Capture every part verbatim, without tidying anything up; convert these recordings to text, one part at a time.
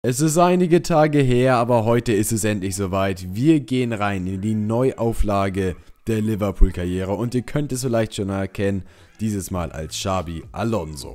Es ist einige Tage her, aber heute ist es endlich soweit. Wir gehen rein in die Neuauflage der Liverpool-Karriere und ihr könnt es vielleicht schon erkennen, dieses Mal als Xabi Alonso.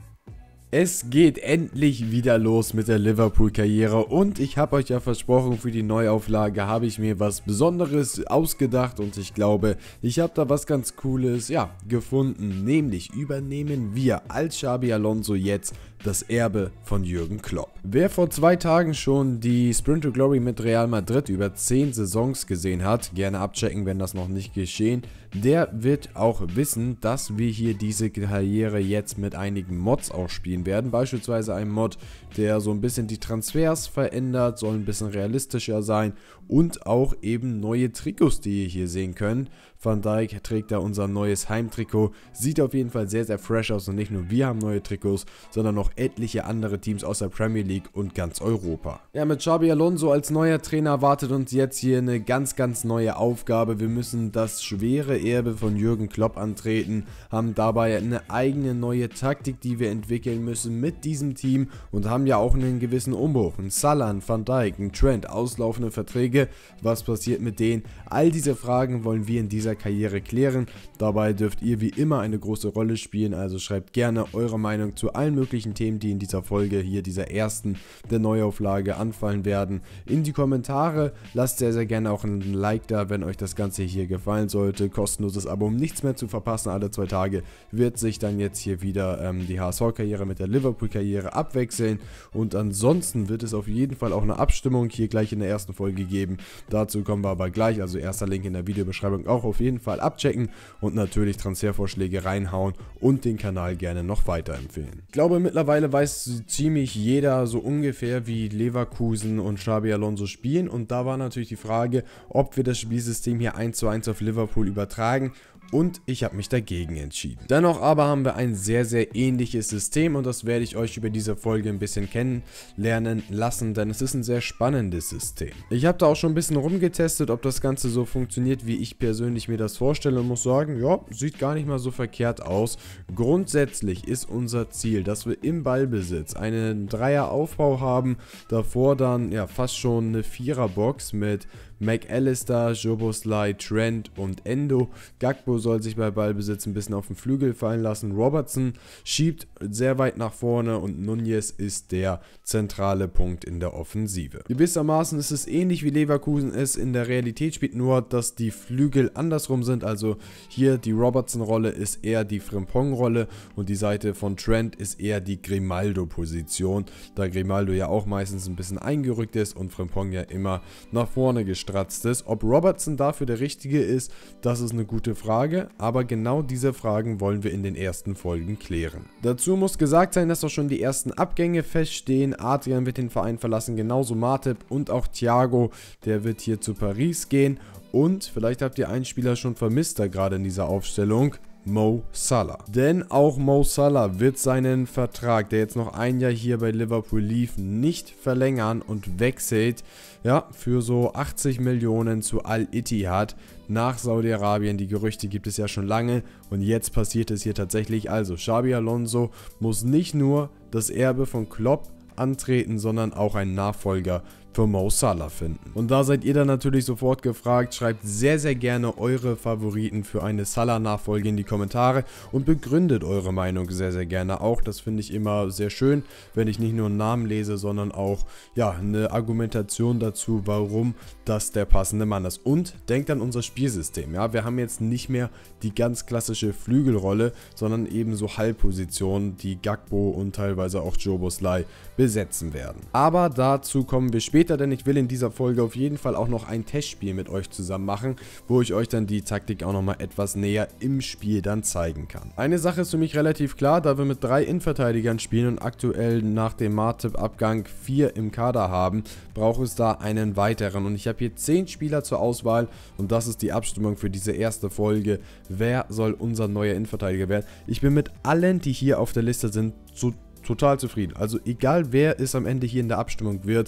Es geht endlich wieder los mit der Liverpool-Karriere und ich habe euch ja versprochen, für die Neuauflage habe ich mir was Besonderes ausgedacht und ich glaube, ich habe da was ganz Cooles, ja, gefunden. Nämlich übernehmen wir als Xabi Alonso jetzt das Erbe von Jürgen Klopp. Wer vor zwei Tagen schon die Sprint to Glory mit Real Madrid über zehn Saisons gesehen hat, gerne abchecken, wenn das noch nicht geschehen, der wird auch wissen, dass wir hier diese Karriere jetzt mit einigen Mods auch spielen werden. Beispielsweise ein Mod, der so ein bisschen die Transfers verändert, soll ein bisschen realistischer sein und auch eben neue Trikots, die ihr hier sehen könnt. Van Dijk trägt da unser neues Heimtrikot, sieht auf jeden Fall sehr sehr fresh aus und nicht nur wir haben neue Trikots, sondern noch etliche andere Teams aus der Premier League und ganz Europa. Ja, mit Xabi Alonso als neuer Trainer wartet uns jetzt hier eine ganz ganz neue Aufgabe. Wir müssen das schwere Erbe von Jürgen Klopp antreten, haben dabei eine eigene neue Taktik, die wir entwickeln müssen mit diesem Team und haben ja auch einen gewissen Umbruch. Ein Salah, ein Van Dijk, ein Trent, auslaufende Verträge, was passiert mit denen? All diese Fragen wollen wir in dieser Karriere klären. Dabei dürft ihr wie immer eine große Rolle spielen, also schreibt gerne eure Meinung zu allen möglichen Themen, die in dieser Folge, hier dieser ersten der Neuauflage anfallen werden, in die Kommentare. Lasst sehr sehr gerne auch ein Like da, wenn euch das Ganze hier gefallen sollte. Kostenloses Abo, um nichts mehr zu verpassen. Alle zwei Tage wird sich dann jetzt hier wieder ähm, die H S V-Karriere mit der Liverpool-Karriere abwechseln und ansonsten wird es auf jeden Fall auch eine Abstimmung hier gleich in der ersten Folge geben. Dazu kommen wir aber gleich, also erster Link in der Videobeschreibung, auch auf jeden Fall abchecken und natürlich Transfervorschläge reinhauen und den Kanal gerne noch weiterempfehlen. Ich glaube, mittlerweile weiß ziemlich jeder so ungefähr, wie Leverkusen und Xabi Alonso spielen und da war natürlich die Frage, ob wir das Spielsystem hier eins zu eins auf Liverpool übertragen. Und ich habe mich dagegen entschieden. Dennoch aber haben wir ein sehr, sehr ähnliches System und das werde ich euch über diese Folge ein bisschen kennenlernen lassen, denn es ist ein sehr spannendes System. Ich habe da auch schon ein bisschen rumgetestet, ob das Ganze so funktioniert, wie ich persönlich mir das vorstelle und muss sagen, ja, sieht gar nicht mal so verkehrt aus. Grundsätzlich ist unser Ziel, dass wir im Ballbesitz einen Dreier-Aufbau haben, davor dann ja fast schon eine Vierer-Box mit McAllister, Szoboszlai, Trent und Endo. Gakpo soll sich bei Ballbesitz ein bisschen auf den Flügel fallen lassen. Robertson schiebt sehr weit nach vorne und Nunez ist der zentrale Punkt in der Offensive. Gewissermaßen ist es ähnlich wie Leverkusen es in der Realität spielt, nur dass die Flügel andersrum sind. Also hier die Robertson-Rolle ist eher die Frimpong-Rolle und die Seite von Trent ist eher die Grimaldo-Position, da Grimaldo ja auch meistens ein bisschen eingerückt ist und Frimpong ja immer nach vorne gestreckt ist. Ob Robertson dafür der Richtige ist, das ist eine gute Frage, aber genau diese Fragen wollen wir in den ersten Folgen klären. Dazu muss gesagt sein, dass auch schon die ersten Abgänge feststehen. Adrian wird den Verein verlassen, genauso Matip und auch Thiago, der wird hier zu Paris gehen und vielleicht habt ihr einen Spieler schon vermisst da gerade in dieser Aufstellung. Mo Salah. Denn auch Mo Salah wird seinen Vertrag, der jetzt noch ein Jahr hier bei Liverpool lief, nicht verlängern und wechselt ja für so achtzig Millionen zu Al-Ittihad nach Saudi-Arabien. Die Gerüchte gibt es ja schon lange und jetzt passiert es hier tatsächlich. Also Xabi Alonso muss nicht nur das Erbe von Klopp antreten, sondern auch einen Nachfolger für Mo Salah finden. Und da seid ihr dann natürlich sofort gefragt, schreibt sehr sehr gerne eure Favoriten für eine Salah-Nachfolge in die Kommentare und begründet eure Meinung sehr sehr gerne auch. Das finde ich immer sehr schön, wenn ich nicht nur einen Namen lese, sondern auch ja eine Argumentation dazu, warum das der passende Mann ist. Und denkt an unser Spielsystem. Ja, wir haben jetzt nicht mehr die ganz klassische Flügelrolle, sondern eben so Halbpositionen, die Gakpo und teilweise auch Szoboszlai besetzen werden. Aber dazu kommen wir später. Denn ich will in dieser Folge auf jeden Fall auch noch ein Testspiel mit euch zusammen machen, wo ich euch dann die Taktik auch nochmal etwas näher im Spiel dann zeigen kann. Eine Sache ist für mich relativ klar, da wir mit drei Innenverteidigern spielen und aktuell nach dem Matip-Abgang vier im Kader haben, braucht es da einen weiteren und ich habe hier zehn Spieler zur Auswahl und das ist die Abstimmung für diese erste Folge. Wer soll unser neuer Innenverteidiger werden? Ich bin mit allen, die hier auf der Liste sind, so total zufrieden. Also egal wer es am Ende hier in der Abstimmung wird,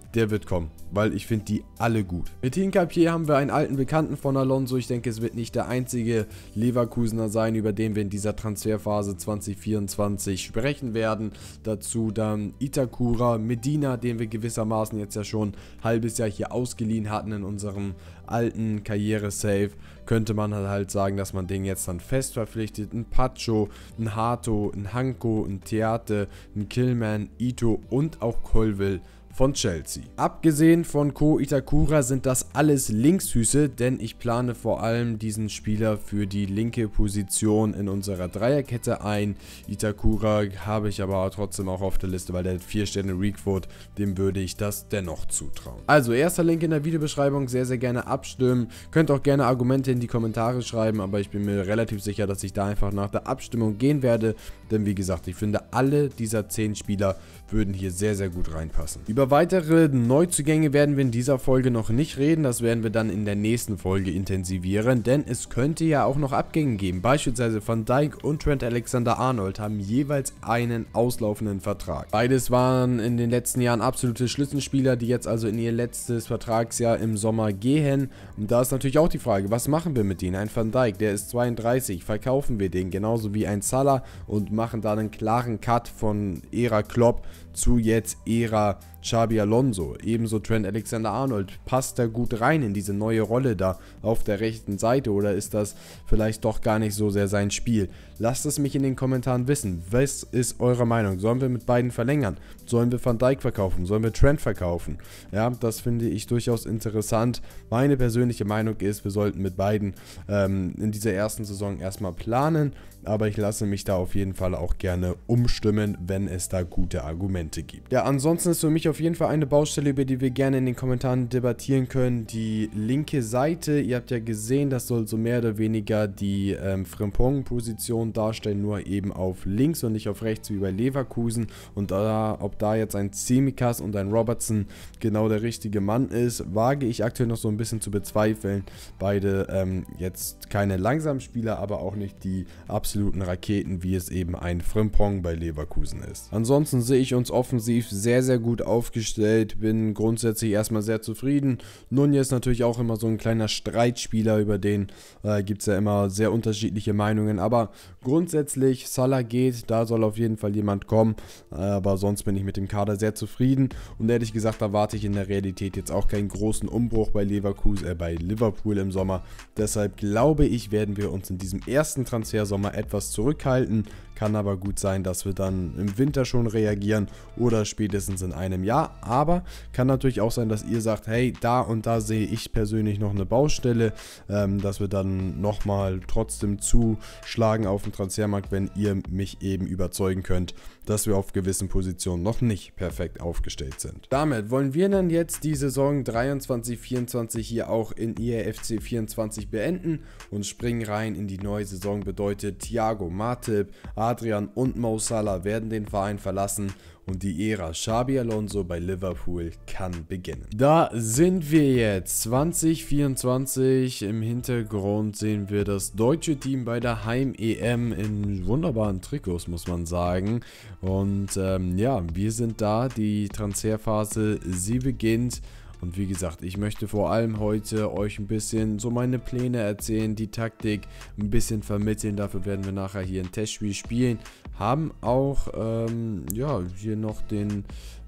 der wird kommen, weil ich finde die alle gut. Mit Hincapié haben wir einen alten Bekannten von Alonso. Ich denke, es wird nicht der einzige Leverkusener sein, über den wir in dieser Transferphase zwanzig vierundzwanzig sprechen werden. Dazu dann Itakura, Medina, den wir gewissermaßen jetzt ja schon ein halbes Jahr hier ausgeliehen hatten in unserem alten Karriere-Save. Könnte man halt sagen, dass man den jetzt dann fest verpflichtet. Ein Pacho, ein Hato, ein Hanko, ein Theate, ein Killman, Ito und auch Colville von Chelsea. Abgesehen von Ko Itakura sind das alles Linksfüße, denn ich plane vor allem diesen Spieler für die linke Position in unserer Dreierkette ein. Itakura habe ich aber trotzdem auch auf der Liste, weil der hat vier Sterne Requote, dem würde ich das dennoch zutrauen. Also erster Link in der Videobeschreibung, sehr sehr gerne abstimmen. Könnt auch gerne Argumente in die Kommentare schreiben, aber ich bin mir relativ sicher, dass ich da einfach nach der Abstimmung gehen werde, denn wie gesagt, ich finde alle dieser zehn Spieler würden hier sehr sehr gut reinpassen. Über weitere Neuzugänge werden wir in dieser Folge noch nicht reden, das werden wir dann in der nächsten Folge intensivieren, denn es könnte ja auch noch Abgänge geben. Beispielsweise Van Dijk und Trent Alexander-Arnold haben jeweils einen auslaufenden Vertrag. Beides waren in den letzten Jahren absolute Schlüsselspieler, die jetzt also in ihr letztes Vertragsjahr im Sommer gehen. Und da ist natürlich auch die Frage, was machen wir mit denen? Ein Van Dijk, der ist zweiunddreißig, verkaufen wir den genauso wie ein Salah und machen da einen klaren Cut von Ära Klopp zu jetzt Ära Xabi Alonso. Ebenso Trent Alexander-Arnold. Passt er gut rein in diese neue Rolle da auf der rechten Seite oder ist das vielleicht doch gar nicht so sehr sein Spiel? Lasst es mich in den Kommentaren wissen. Was ist eure Meinung? Sollen wir mit beiden verlängern? Sollen wir Van Dijk verkaufen? Sollen wir Trent verkaufen? Ja, das finde ich durchaus interessant. Meine persönliche Meinung ist, wir sollten mit beiden ähm, in dieser ersten Saison erstmal planen, aber ich lasse mich da auf jeden Fall auch gerne umstimmen, wenn es da gute Argumente gibt. Ja, ansonsten ist für mich auf jeden Fall eine Baustelle, über die wir gerne in den Kommentaren debattieren können, die linke Seite. Ihr habt ja gesehen, das soll so mehr oder weniger die ähm, Frimpong-Position darstellen, nur eben auf links und nicht auf rechts wie bei Leverkusen. Und da, ob da jetzt ein Tsimikas und ein Robertson genau der richtige Mann ist, wage ich aktuell noch so ein bisschen zu bezweifeln. Beide ähm, jetzt keine langsamen Spieler, aber auch nicht die absoluten Raketen, wie es eben ein Frimpong bei Leverkusen ist. Ansonsten sehe ich uns offensiv sehr, sehr gut aufgestellt, bin grundsätzlich erstmal sehr zufrieden. Nunez ist natürlich auch immer so ein kleiner Streitspieler, über den äh, gibt es ja immer sehr unterschiedliche Meinungen, aber grundsätzlich Salah geht, da soll auf jeden Fall jemand kommen, aber sonst bin ich mit dem Kader sehr zufrieden und ehrlich gesagt erwarte ich in der Realität jetzt auch keinen großen Umbruch bei Leverkusen, äh, bei Liverpool im Sommer. Deshalb glaube ich, werden wir uns in diesem ersten Transfersommer etwas zurückhalten. Kann aber gut sein, dass wir dann im Winter schon reagieren oder spätestens in einem Jahr. Aber kann natürlich auch sein, dass ihr sagt, hey, da und da sehe ich persönlich noch eine Baustelle, ähm, dass wir dann nochmal trotzdem zuschlagen auf dem Transfermarkt, wenn ihr mich eben überzeugen könnt, dass wir auf gewissen Positionen noch nicht perfekt aufgestellt sind. Damit wollen wir dann jetzt die Saison dreiundzwanzig vierundzwanzig hier auch in I A F C vierundzwanzig beenden und springen rein in die neue Saison. Bedeutet, Thiago, Matip, Adrian und Mo Salah werden den Verein verlassen und die Ära Xabi Alonso bei Liverpool kann beginnen. Da sind wir jetzt, zwanzig vierundzwanzig. Im Hintergrund sehen wir das deutsche Team bei der Heim-E M in wunderbaren Trikots, muss man sagen. Und ähm, ja, wir sind da, die Transferphase, sie beginnt. Und wie gesagt, ich möchte vor allem heute euch ein bisschen so meine Pläne erzählen, die Taktik ein bisschen vermitteln. Dafür werden wir nachher hier ein Testspiel spielen. Haben auch, ähm, ja, hier noch den,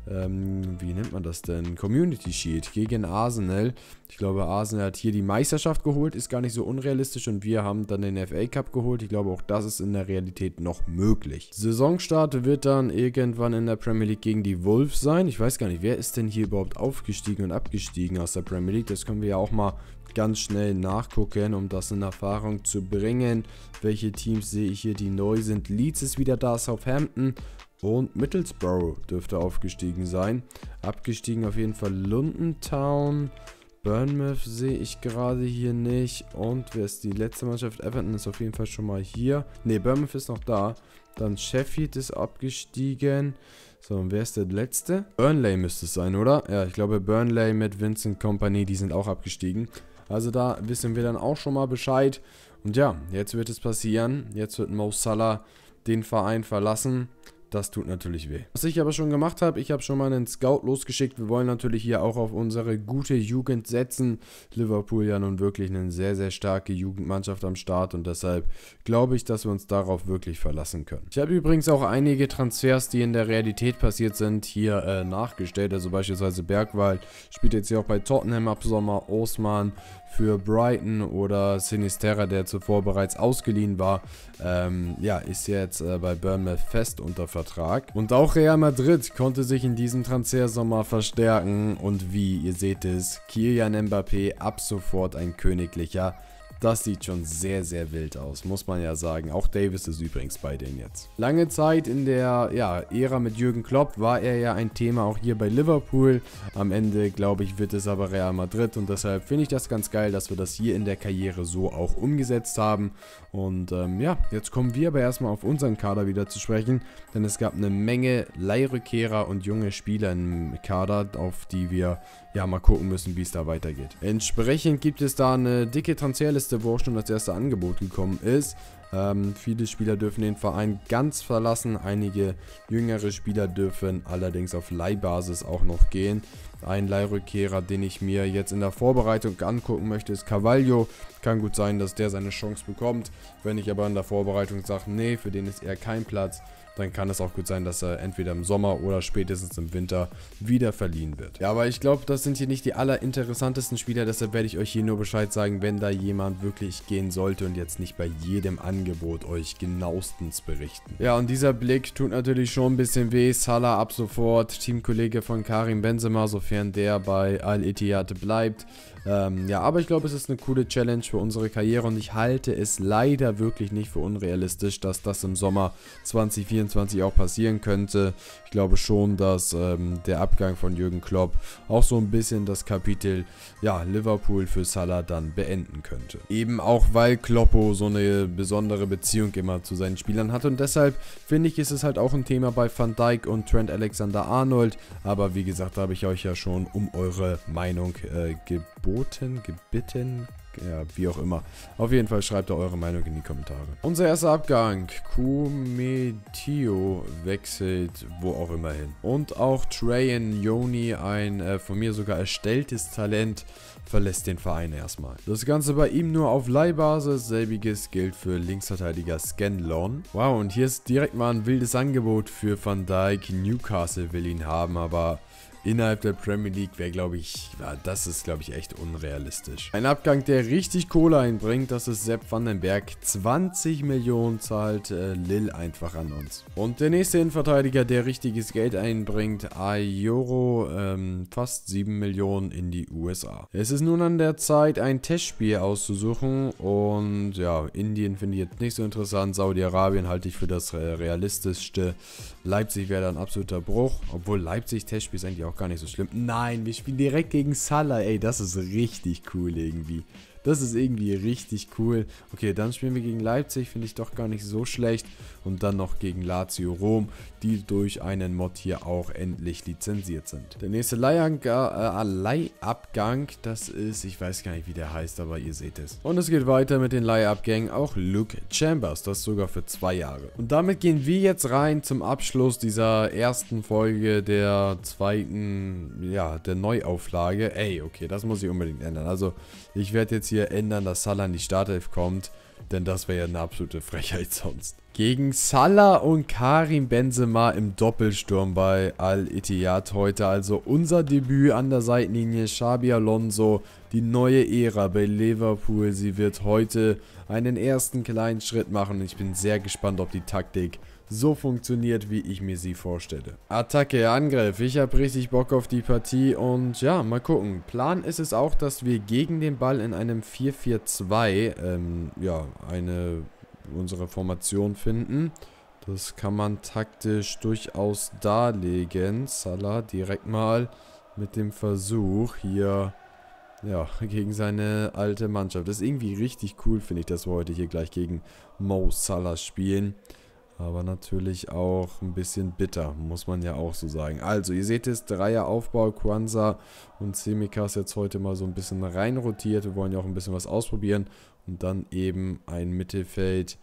ähm, wie nennt man das denn? Community Shield gegen Arsenal. Ich glaube, Arsenal hat hier die Meisterschaft geholt, ist gar nicht so unrealistisch und wir haben dann den F A Cup geholt. Ich glaube, auch das ist in der Realität noch möglich. Saisonstart wird dann irgendwann in der Premier League gegen die Wolves sein. Ich weiß gar nicht, wer ist denn hier überhaupt aufgestiegen und abgestiegen aus der Premier League? Das können wir ja auch mal ganz schnell nachgucken, um das in Erfahrung zu bringen. Welche Teams sehe ich hier, die neu sind? Leeds ist wieder da, Southampton. Und Middlesbrough dürfte aufgestiegen sein. Abgestiegen auf jeden Fall Luton Town. Bournemouth sehe ich gerade hier nicht. Und wer ist die letzte Mannschaft? Everton ist auf jeden Fall schon mal hier. Ne, Bournemouth ist noch da. Dann Sheffield ist abgestiegen. So, und wer ist der letzte? Burnley müsste es sein, oder? Ja, ich glaube Burnley mit Vincent Kompany, die sind auch abgestiegen. Also da wissen wir dann auch schon mal Bescheid. Und ja, jetzt wird es passieren. Jetzt wird Mo Salah den Verein verlassen. das tut natürlich weh. Was ich aber schon gemacht habe, ich habe schon mal einen Scout losgeschickt. Wir wollen natürlich hier auch auf unsere gute Jugend setzen. Liverpool ja nun wirklich eine sehr, sehr starke Jugendmannschaft am Start und deshalb glaube ich, dass wir uns darauf wirklich verlassen können. Ich habe übrigens auch einige Transfers, die in der Realität passiert sind, hier äh, nachgestellt. Also beispielsweise Bergwald spielt jetzt hier auch bei Tottenham ab Sommer, Osman für Brighton oder Sinisterra, der zuvor bereits ausgeliehen war, ähm, ja, ist jetzt äh, bei Bournemouth fest unter Vertrag. Und auch Real Madrid konnte sich in diesem Transfersommer verstärken und wie ihr seht es, Kylian Mbappé ab sofort ein königlicher. Das sieht schon sehr, sehr wild aus, muss man ja sagen. Auch Davis ist übrigens bei denen jetzt. Lange Zeit in der ja, Ära mit Jürgen Klopp war er ja ein Thema auch hier bei Liverpool. Am Ende, glaube ich, wird es aber Real Madrid und deshalb finde ich das ganz geil, dass wir das hier in der Karriere so auch umgesetzt haben. Und ähm, ja, jetzt kommen wir aber erstmal auf unseren Kader wieder zu sprechen, denn es gab eine Menge Leihrückkehrer und junge Spieler im Kader, auf die wir ja mal gucken müssen, wie es da weitergeht. Entsprechend gibt es da eine dicke Transferliste, wo auch schon das erste Angebot gekommen ist. Ähm, viele Spieler dürfen den Verein ganz verlassen, einige jüngere Spieler dürfen allerdings auf Leihbasis auch noch gehen. Ein Leihrückkehrer, den ich mir jetzt in der Vorbereitung angucken möchte, ist Carvalho. Kann gut sein, dass der seine Chance bekommt. Wenn ich aber in der Vorbereitung sage, nee, für den ist eher kein Platz, dann kann es auch gut sein, dass er entweder im Sommer oder spätestens im Winter wieder verliehen wird. Ja, aber ich glaube, das sind hier nicht die allerinteressantesten Spieler, deshalb werde ich euch hier nur Bescheid sagen, wenn da jemand wirklich gehen sollte und jetzt nicht bei jedem Angebot euch genauestens berichten. Ja, und dieser Blick tut natürlich schon ein bisschen weh. Salah ab sofort, Teamkollege von Karim Benzema, sofern der bei Al-Ittihad bleibt. Ähm, ja, aber ich glaube, es ist eine coole Challenge für unsere Karriere und ich halte es leider wirklich nicht für unrealistisch, dass das im Sommer zwanzig vierundzwanzig auch passieren könnte. Ich glaube schon, dass ähm, der Abgang von Jürgen Klopp auch so ein bisschen das Kapitel, ja, Liverpool für Salah dann beenden könnte. Eben auch, weil Kloppo so eine besondere Beziehung immer zu seinen Spielern hat und deshalb finde ich, ist es halt auch ein Thema bei Van Dijk und Trent Alexander-Arnold, aber wie gesagt, da habe ich euch ja schon um eure Meinung äh, geboten. gebitten, ja, wie auch immer. Auf jeden Fall schreibt da eure Meinung in die Kommentare. Unser erster Abgang, Kumetio wechselt wo auch immer hin. Und auch Trajan Yoni, ein äh, von mir sogar erstelltes Talent, verlässt den Verein erstmal. Das Ganze bei ihm nur auf Leihbasis, selbiges gilt für Linksverteidiger Scanlon. Wow, und hier ist direkt mal ein wildes Angebot für Van Dijk. Newcastle will ihn haben, aber innerhalb der Premier League wäre, glaube ich, ja, das ist, glaube ich, echt unrealistisch. Ein Abgang, der richtig Kohle einbringt, das ist Sepp van den Berg. zwanzig Millionen zahlt äh, Lille einfach an uns. Und der nächste Innenverteidiger, der richtiges Geld einbringt, Ayoro, ähm, fast sieben Millionen in die U S A. Es ist nun an der Zeit, ein Testspiel auszusuchen und ja, Indien finde ich jetzt nicht so interessant, Saudi-Arabien halte ich für das äh, realistischste. Leipzig wäre dann ein absoluter Bruch, obwohl Leipzig Testspiel ist eigentlich auch gar nicht so schlimm. Nein, wir spielen direkt gegen Salah, ey, das ist richtig cool irgendwie. Das ist irgendwie richtig cool. Okay, dann spielen wir gegen Leipzig, finde ich doch gar nicht so schlecht. Und dann noch gegen Lazio Rom, die durch einen Mod hier auch endlich lizenziert sind. Der nächste Leihabgang, äh, Leihabgang, das ist, ich weiß gar nicht, wie der heißt, aber ihr seht es. Und es geht weiter mit den Leihabgängen, auch Luke Chambers, das sogar für zwei Jahre. Und damit gehen wir jetzt rein zum Abschluss dieser ersten Folge der zweiten, ja, der Neuauflage. Ey, okay, das muss ich unbedingt ändern. Also, ich werde jetzt hier ändern, dass Salah in die Startelf kommt, denn das wäre ja eine absolute Frechheit sonst. Gegen Salah und Karim Benzema im Doppelsturm bei Al-Ittihad heute, also unser Debüt an der Seitenlinie. Xabi Alonso, die neue Ära bei Liverpool, sie wird heute einen ersten kleinen Schritt machen und ich bin sehr gespannt, ob die Taktik so funktioniert, wie ich mir sie vorstelle. Attacke, Angriff. Ich habe richtig Bock auf die Partie und ja, mal gucken. Plan ist es auch, dass wir gegen den Ball in einem vier vier zwei ähm, ja, eine unsere Formation finden. Das kann man taktisch durchaus darlegen. Salah direkt mal mit dem Versuch hier, ja, gegen seine alte Mannschaft. Das ist irgendwie richtig cool, finde ich, dass wir heute hier gleich gegen Mo Salah spielen. Aber natürlich auch ein bisschen bitter, muss man ja auch so sagen. Also, ihr seht es, Dreieraufbau, Kwanzaa und Tsimikas jetzt heute mal so ein bisschen rein rotiert. Wir wollen ja auch ein bisschen was ausprobieren. Und dann eben ein Mittelfeld,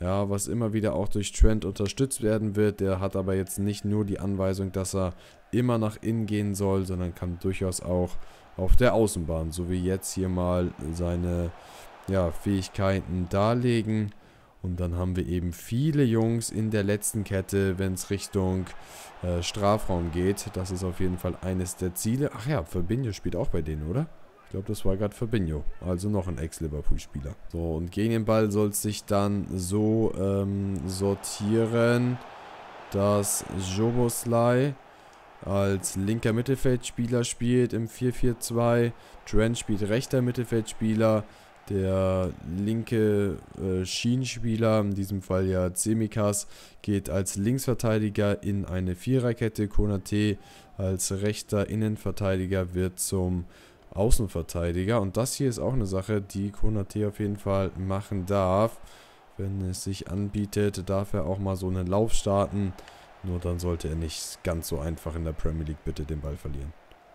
Ja, was immer wieder auch durch Trent unterstützt werden wird. Der hat aber jetzt nicht nur die Anweisung, dass er immer nach innen gehen soll, sondern kann durchaus auch auf der Außenbahn, so wie jetzt hier mal seine ja, Fähigkeiten darlegen. Und dann haben wir eben viele Jungs in der letzten Kette, wenn es Richtung äh, Strafraum geht. Das ist auf jeden Fall eines der Ziele. Ach ja, Fabinho spielt auch bei denen, oder? Ich glaube, das war gerade Fabinho. Also noch ein Ex-Liverpool-Spieler. So, und gegen den Ball soll es sich dann so ähm, sortieren, dass Szoboszlai als linker Mittelfeldspieler spielt im vier vier zwei. Trent spielt rechter Mittelfeldspieler. Der linke äh, Schienenspieler, in diesem Fall ja Tsimikas, geht als Linksverteidiger in eine Viererkette. Konate als rechter Innenverteidiger wird zum Außenverteidiger. Und das hier ist auch eine Sache, die Konate auf jeden Fall machen darf. Wenn es sich anbietet, darf er auch mal so einen Lauf starten. Nur dann sollte er nicht ganz so einfach in der Premier League bitte den Ball verlieren.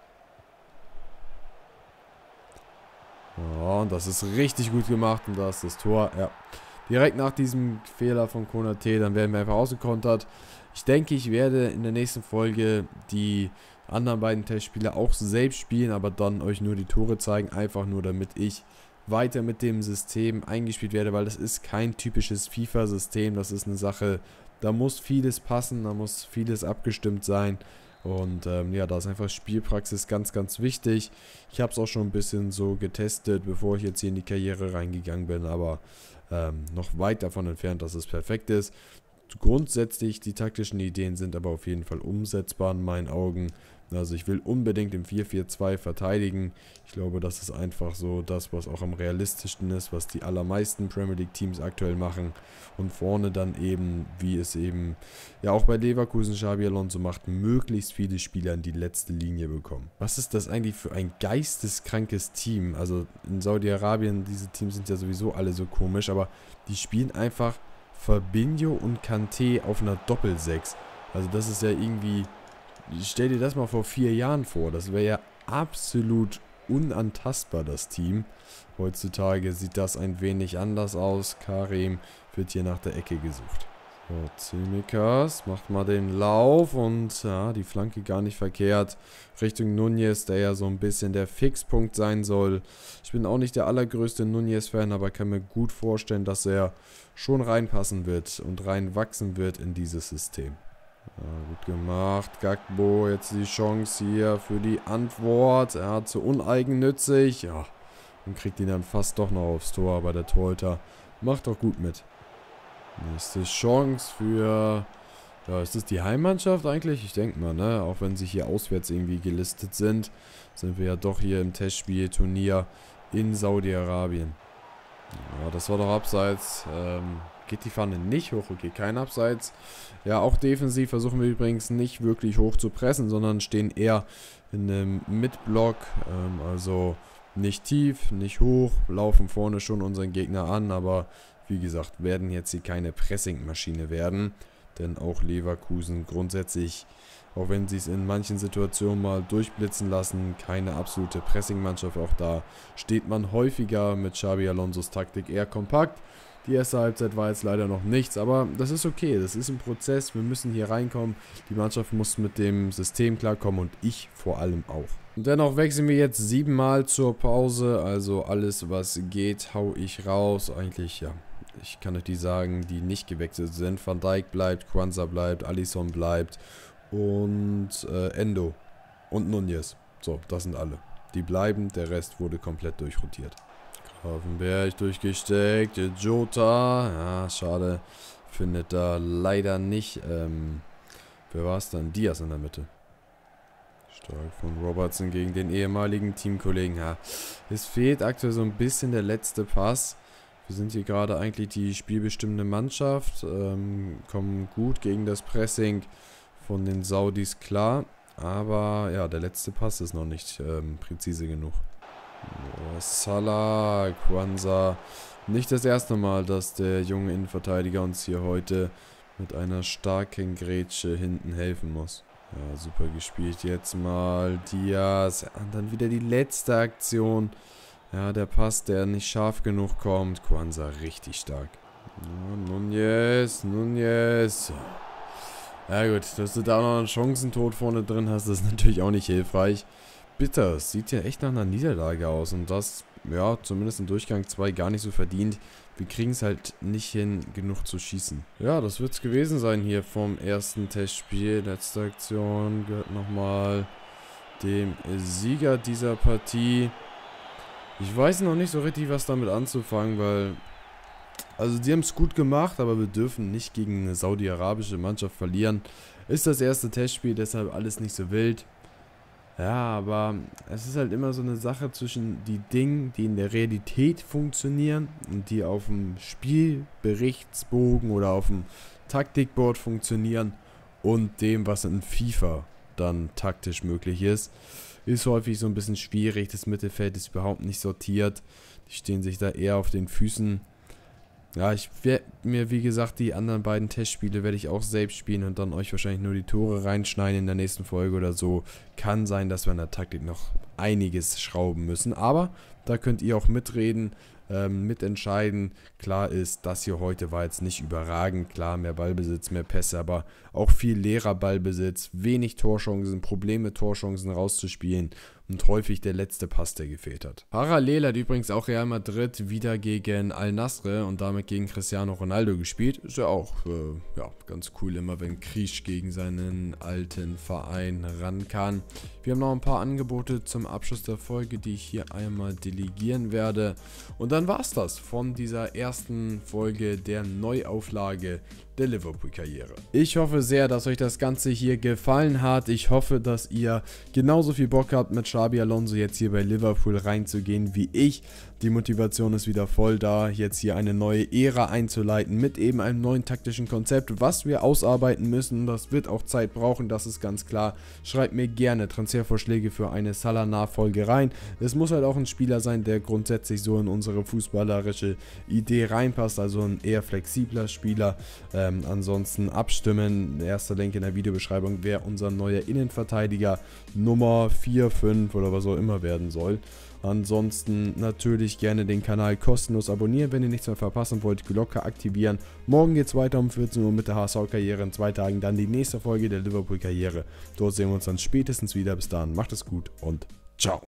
Ja, und das ist richtig gut gemacht und da ist das Tor. Ja, direkt nach diesem Fehler von Konate, dann werden wir einfach ausgekontert. Ich denke, ich werde in der nächsten Folge die anderen beiden Testspiele auch selbst spielen, aber dann euch nur die Tore zeigen, einfach nur damit ich weiter mit dem System eingespielt werde, weil das ist kein typisches FIFA-System, das ist eine Sache, da muss vieles passen, da muss vieles abgestimmt sein. Und ähm, ja, da ist einfach Spielpraxis ganz, ganz wichtig. Ich habe es auch schon ein bisschen so getestet, bevor ich jetzt hier in die Karriere reingegangen bin, aber ähm, noch weit davon entfernt, dass es perfekt ist. Grundsätzlich, die taktischen Ideen sind aber auf jeden Fall umsetzbar in meinen Augen. Also ich will unbedingt im vier vier zwei verteidigen. Ich glaube, das ist einfach so das, was auch am realistischsten ist, was die allermeisten Premier League Teams aktuell machen. Und vorne dann eben, wie es eben ja auch bei Leverkusen Xabi Alonso macht, möglichst viele Spieler in die letzte Linie bekommen. Was ist das eigentlich für ein geisteskrankes Team? Also in Saudi-Arabien, diese Teams sind ja sowieso alle so komisch, aber die spielen einfach Fabinho und Kanté auf einer Doppelsechs. Also das ist ja irgendwie... Stell dir das mal vor vier Jahren vor. Das wäre ja absolut unantastbar, das Team. Heutzutage sieht das ein wenig anders aus. Karim wird hier nach der Ecke gesucht. So, Tsimikas macht mal den Lauf und ja, die Flanke gar nicht verkehrt. Richtung Nunez, der ja so ein bisschen der Fixpunkt sein soll. Ich bin auch nicht der allergrößte Nunez-Fan, aber kann mir gut vorstellen, dass er schon reinpassen wird und reinwachsen wird in dieses System. Ja, gut gemacht. Gakpo, jetzt die Chance hier für die Antwort. Er hat zu uneigennützig. Ja, und kriegt ihn dann fast doch noch aufs Tor. Aber der Torhüter macht doch gut mit. Nächste Chance für... Ja, ist das die Heimmannschaft eigentlich? Ich denke mal, ne? Auch wenn sie hier auswärts irgendwie gelistet sind, sind wir ja doch hier im Testspielturnier in Saudi-Arabien. Ja, das war doch abseits. Ähm... Geht die Pfanne nicht hoch? Okay, kein Abseits. Ja, auch defensiv versuchen wir übrigens nicht wirklich hoch zu pressen, sondern stehen eher in einem Midblock. Ähm, also nicht tief, nicht hoch, laufen vorne schon unseren Gegner an, aber wie gesagt, werden jetzt hier keine Pressingmaschine werden. Denn auch Leverkusen grundsätzlich, auch wenn sie es in manchen Situationen mal durchblitzen lassen, keine absolute Pressingmannschaft. Auch da steht man häufiger mit Xabi Alonsos Taktik eher kompakt. Die erste Halbzeit war jetzt leider noch nichts, aber das ist okay, das ist ein Prozess, wir müssen hier reinkommen, die Mannschaft muss mit dem System klarkommen und ich vor allem auch. Und dennoch wechseln wir jetzt siebenmal zur Pause, also alles was geht, hau ich raus, eigentlich ja, ich kann euch die sagen, die nicht gewechselt sind, Van Dijk bleibt, Quansah bleibt, Alisson bleibt und äh, Endo und Nunez, so, das sind alle, die bleiben, der Rest wurde komplett durchrotiert. Grafenberg durchgesteckt, Jota, ja, schade, findet da leider nicht, ähm, wer war es dann? Diaz in der Mitte. Stark von Robertson gegen den ehemaligen Teamkollegen, ja, es fehlt aktuell so ein bisschen der letzte Pass. Wir sind hier gerade eigentlich die spielbestimmende Mannschaft, ähm, kommen gut gegen das Pressing von den Saudis klar, aber ja, der letzte Pass ist noch nicht ähm, präzise genug. Oh, Salah, Quansah. Nicht das erste Mal, dass der junge Innenverteidiger uns hier heute mit einer starken Grätsche hinten helfen muss. Ja, super gespielt jetzt mal. Diaz. Ja, und dann wieder die letzte Aktion. Ja, der Pass, der nicht scharf genug kommt. Quansah richtig stark. Ja, Nunez, Nunez. Ja gut, dass du da noch einen Chancentod vorne drin hast, ist natürlich auch nicht hilfreich. Bitter, es sieht ja echt nach einer Niederlage aus und das, ja, zumindest in Durchgang zwei gar nicht so verdient. Wir kriegen es halt nicht hin, genug zu schießen. Ja, das wird es gewesen sein hier vom ersten Testspiel. Letzte Aktion gehört nochmal dem Sieger dieser Partie. Ich weiß noch nicht so richtig, was damit anzufangen, weil... Also die haben es gut gemacht, aber wir dürfen nicht gegen eine saudi-arabische Mannschaft verlieren. Ist das erste Testspiel, deshalb alles nicht so wild. Ja, aber es ist halt immer so eine Sache zwischen die Dingen, die in der Realität funktionieren und die auf dem Spielberichtsbogen oder auf dem Taktikboard funktionieren und dem, was in FIFA dann taktisch möglich ist. Ist häufig so ein bisschen schwierig, das Mittelfeld ist überhaupt nicht sortiert. Die stehen sich da eher auf den Füßen. Ja, ich werde mir, wie gesagt, die anderen beiden Testspiele werde ich auch selbst spielen und dann euch wahrscheinlich nur die Tore reinschneiden in der nächsten Folge oder so. Kann sein, dass wir in der Taktik noch einiges schrauben müssen, aber da könnt ihr auch mitreden, ähm, mitentscheiden. Klar ist, das hier heute war jetzt nicht überragend, klar, mehr Ballbesitz, mehr Pässe, aber auch viel leerer Ballbesitz, wenig Torchancen, Probleme Torchancen rauszuspielen. Und häufig der letzte Pass, der gefehlt hat. Parallel hat übrigens auch Real Madrid wieder gegen Al-Nassr und damit gegen Cristiano Ronaldo gespielt. Ist ja auch äh, ja, ganz cool immer, wenn Krisch gegen seinen alten Verein ran kann. Wir haben noch ein paar Angebote zum Abschluss der Folge, die ich hier einmal delegieren werde. Und dann war es das von dieser ersten Folge der Neuauflage der Liverpool-Karriere. Ich hoffe sehr, dass euch das Ganze hier gefallen hat. Ich hoffe, dass ihr genauso viel Bock habt, mit Xabi Alonso jetzt hier bei Liverpool reinzugehen wie ich. Die Motivation ist wieder voll da, jetzt hier eine neue Ära einzuleiten mit eben einem neuen taktischen Konzept, was wir ausarbeiten müssen. Das wird auch Zeit brauchen, das ist ganz klar. Schreibt mir gerne Transfervorschläge für eine Salah-Nachfolge rein. Es muss halt auch ein Spieler sein, der grundsätzlich so in unsere fußballerische Idee reinpasst, also ein eher flexibler Spieler. Ähm, ansonsten abstimmen. Erster Link in der Videobeschreibung, wer unser neuer Innenverteidiger Nummer vier, fünf oder was auch immer werden soll. Ansonsten natürlich gerne den Kanal kostenlos abonnieren, wenn ihr nichts mehr verpassen wollt, Glocke aktivieren. Morgen geht es weiter um vierzehn Uhr mit der H S V-Karriere, in zwei Tagen dann die nächste Folge der Liverpool-Karriere. Dort sehen wir uns dann spätestens wieder. Bis dahin, macht es gut und ciao.